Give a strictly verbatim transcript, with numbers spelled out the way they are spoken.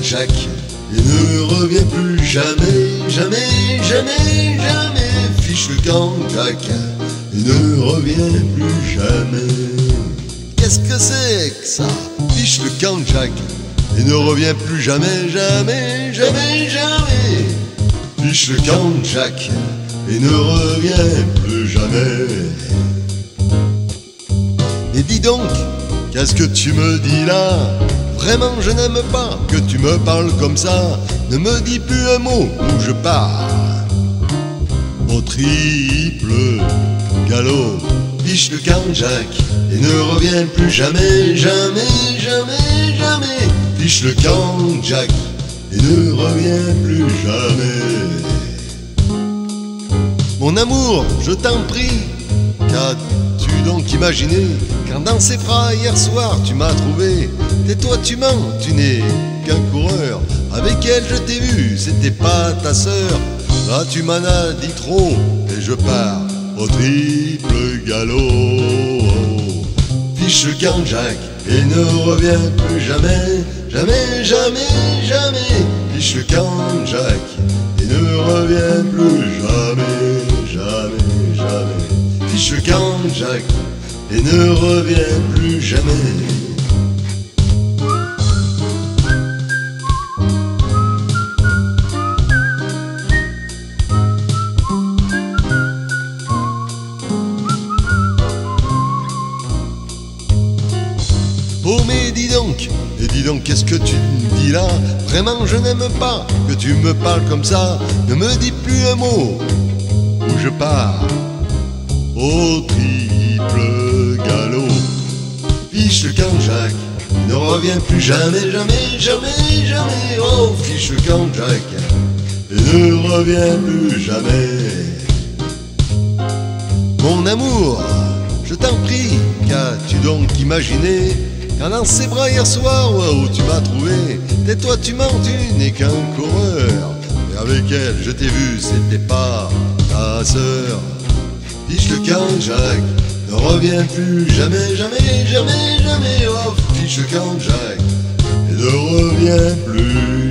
Jack et ne reviens plus jamais, jamais, jamais, jamais. Fiche le camp Jack et ne reviens plus jamais. Qu'est-ce que c'est que ça? Fiche le camp Jack et ne reviens plus jamais, jamais, jamais, jamais. Fiche le camp Jack et ne reviens plus jamais. Et dis donc, qu'est-ce que tu me dis là? Vraiment je n'aime pas que tu me parles comme ça. Ne me dis plus un mot ou je pars au triple galop. Fiche le camp Jack et ne reviens plus jamais, jamais, jamais, jamais. Fiche le camp Jack et ne reviens plus jamais. Mon amour, je t'en prie, qu'as-tu donc imaginé quand dans ses bras hier soir tu m'as trouvé? Tais-toi, tu mens, tu n'es qu'un coureur. Avec elle je t'ai vu, c'était pas ta sœur. Là tu m'en as dit trop et je pars au triple galop. Fiche le camp Jack et ne reviens plus jamais, jamais, jamais, jamais. Fiche le camp Jack et ne reviens plus jamais, jamais, jamais. Fiche le camp Jack et ne reviens plus jamais. Oh mais dis donc, et dis donc qu'est-ce que tu me dis là? Vraiment je n'aime pas que tu me parles comme ça. Ne me dis plus un mot ou je pars au triple galop. Fiche le camp Jack, ne reviens plus jamais, jamais, jamais, jamais. Oh fiche le camp Jack, et ne reviens plus jamais. Mon amour, je t'en prie, qu'as-tu donc imaginé quand dans ses bras hier soir, où tu m'as trouvé? Tais-toi, tu mens, tu n'es qu'un coureur. Et avec elle, je t'ai vu, c'était pas ta sœur. Fiche le camp Jack, ne reviens plus jamais, jamais, jamais, jamais. Oh, fiche le camp Jack, et ne reviens plus